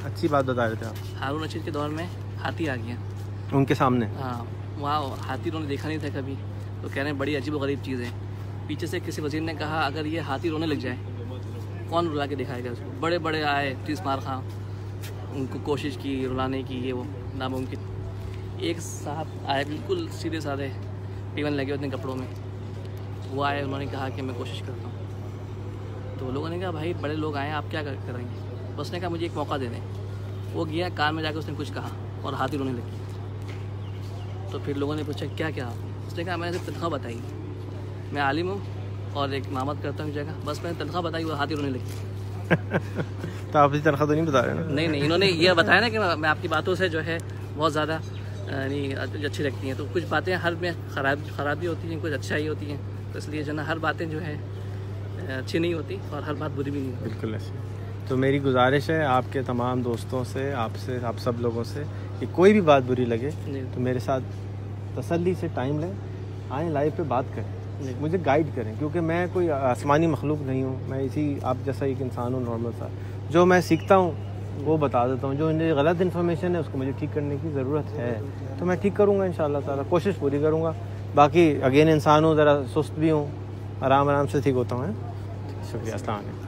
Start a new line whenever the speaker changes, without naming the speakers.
अच्छी बात बता रहे थे आप।
हारून रशीद के दौर में हाथी आ गया
उनके सामने।
हाँ, वहाँ हाथी उन्होंने देखा नहीं था कभी, तो कह रहे हैं बड़ी अजीब व गरीब चीज़ है। पीछे से किसी वज़ीर ने कहा अगर ये हाथी रोने लग जाए कौन रुला के दिखाएगा उसको। बड़े बड़े आए 30 मार खां, उनको कोशिश की रुलाने की, ये वो नामुमकिन। एक साहब आए बिल्कुल सीधे साधे पीवन लगे उतने कपड़ों में, वो आए, उन्होंने कहा कि मैं कोशिश करता हूँ। तो लोगों ने कहा भाई बड़े लोग आए आप क्या करेंगे। उसने कहा मुझे एक मौका दे दें। वो गया, कान में जाकर उसने कुछ कहा और हाथी रोने लगी। तो फिर लोगों ने पूछा क्या क्या आपने। उसने कहा मैंने सिर्फ तनख्वाह बताई, मैं आलिम हूँ और एक इमामत करता हूँ जगह, बस मैंने तनख्वाह बताई वो हाथी रोने लगी।
तो आप इस तनख्वाह तो नहीं बता रहे ना?
नहीं, इन्होंने ये बताया ना कि मैं आपकी बातों से जो है बहुत ज़्यादा नहीं अच्छी लगती हैं। तो कुछ बातें हर में खराबी होती हैं, कुछ अच्छाई होती हैं, तो इसलिए जो ना हर बातें जो है अच्छी नहीं होती और हर बात बुरी भी नहीं होती।
बिल्कुल ऐसे। तो मेरी गुजारिश है आपके तमाम दोस्तों से, आपसे, आप सब लोगों से कि कोई भी बात बुरी लगे तो मेरे साथ तसल्ली से टाइम लें, आएँ लाइव पे बात करें, मुझे गाइड करें, क्योंकि मैं कोई आसमानी मखलूक नहीं हूँ। मैं इसी आप जैसा एक इंसान हूँ नॉर्मल सा। जो मैं सीखता हूँ वो बता देता हूँ, जो मुझे गलत इन्फॉर्मेशन है उसको मुझे ठीक करने की ज़रूरत है तो मैं ठीक करूँगा इंशाअल्लाह ताला, कोशिश पूरी करूँगा। बाकी अगेन इंसान हूँ, ज़रा सुस्त भी हूँ, आराम से ठीक होता हूँ। शुक्रिया, अस्सलाम वालेकुम।